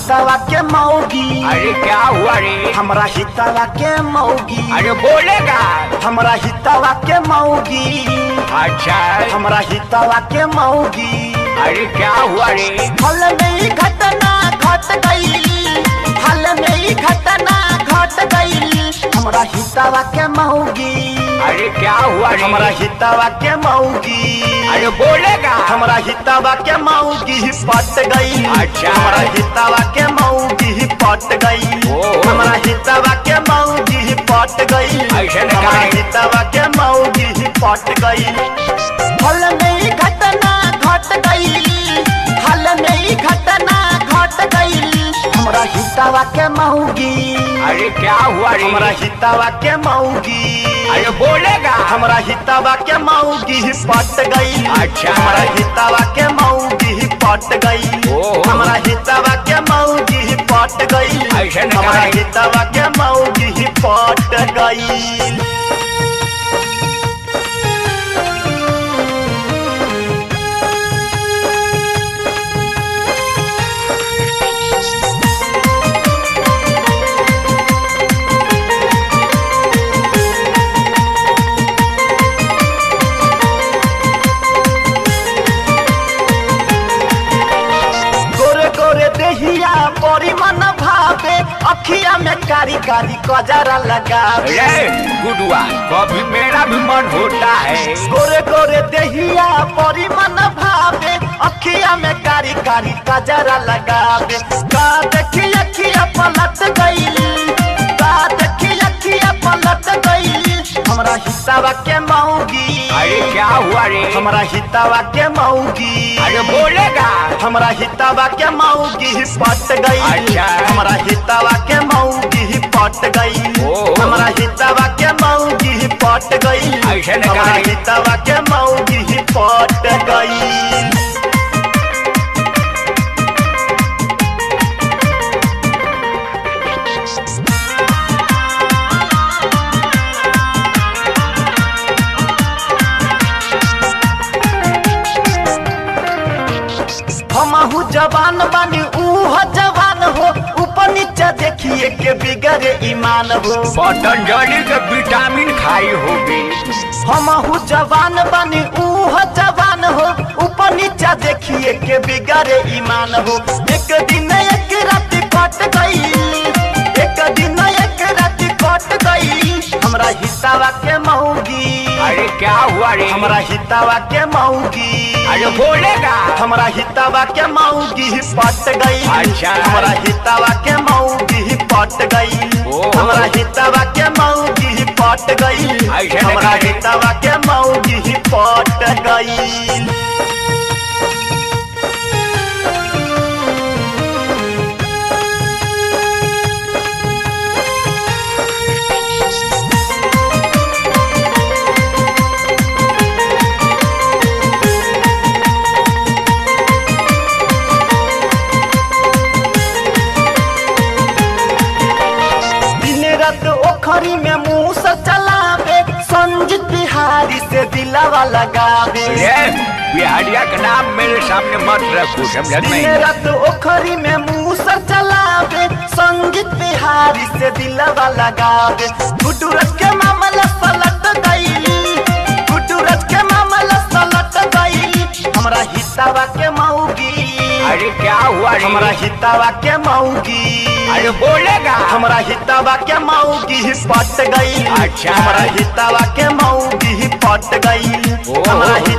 हितवा के मौगी। अरे क्या हुआ रे? हमरा हितवा के मौगी। अरे बोलेगा। हमरा हितवा के मौगी। अच्छा हमरा हितवा के मौगी। अरे क्या हुआ रे? हाल में घटना घट गई, हाल में घटना घट गई। हमरा हितवा के मौगी। अरे क्या हुआ रे? हमरा हितवा के मौगी। अरे बोलेगा। हमरा हितवा के मौगी पट गई। अच्छा हमरा हितवा के मौगी पट गई। हमरा हितवा के मौगी पट गई। हमरा हितवा के मौगी पट गई। हाल में घटना घट गई, हाल में घटना घट गई। हमरा हितवा के मौगी। अरे क्या हुआ रे? हमरा हितवा के मौगी। अरे बोलेगा। हमरा हितवा के मौगी पट गई। अच्छा हमरा हितवा के मौगी पट गई। हमरा हितवा के मौगी पट गई। हमरा हितवा के मौगी पट गई। बड़ी मन भावे अखिया में कारी कारी कजरा लगावे। गुडुआ कभी मेरा भी मन होता है। गोरे गोरे देहिया बड़ी मन भावे अखिया में कारी कारी कजरा लगावे। का देखी अखिया पलट गई, का देखी अखिया पलट गई। हमरा हितवा के मौगी। अरे क्या हुआ रे? हमरा हितवा के मौगी। अरे बोलेगा। हमरा हितवा के मौगी पट गई। अच्छा हमरा हितवा के मौगी पट गई। हमरा हितवा के मौगी पट गई। हमरा हितवा के मौगी पट गई। हमहू जवान बानी ऊह जवान हो। ऊपर नीचे देखिए के बिगड़े ईमान हो। पतंजलि के विटामिन खाई होगी। हमहू जवान बानी ऊह जवान हो। ऊपर नीचे देखिए के बिगड़े ईमान हो। एक दिन एक रात कट गई, एक दिन एक रात कट गई। हमरा हितवा के मौगी। अरे क्या हुआ रे? हमरा हितवा के मौगी। अरे बोलेगा। हमरा हितवा के मौगी पट गई। अच्छा हमरा हितवा के मौगी पट गई। हमरा हितवा के मौगी पट गई। हमरा हितवा के मौगी पट गई। ओखरी में मुंह से चलावे संजीत बिहारी से दिलावा लगावे। बिहारिया का नाम मेरे सामने मत रखो, समझ में? रात ओखरी में मुंह से चलावे संजीत बिहारी से दिलावा लगावे। गुडूरज के मामला पलट गई, गुडूरज के मामला पलट गई। हमरा हितवा के मौगी। अरे क्या हुआ रे? हमरा हितवा के मौगी। अरे बोलेगा। हमरा हितवा के मौगी पट गई। अच्छा हमरा हितवा के मौगी पट गई। हमरा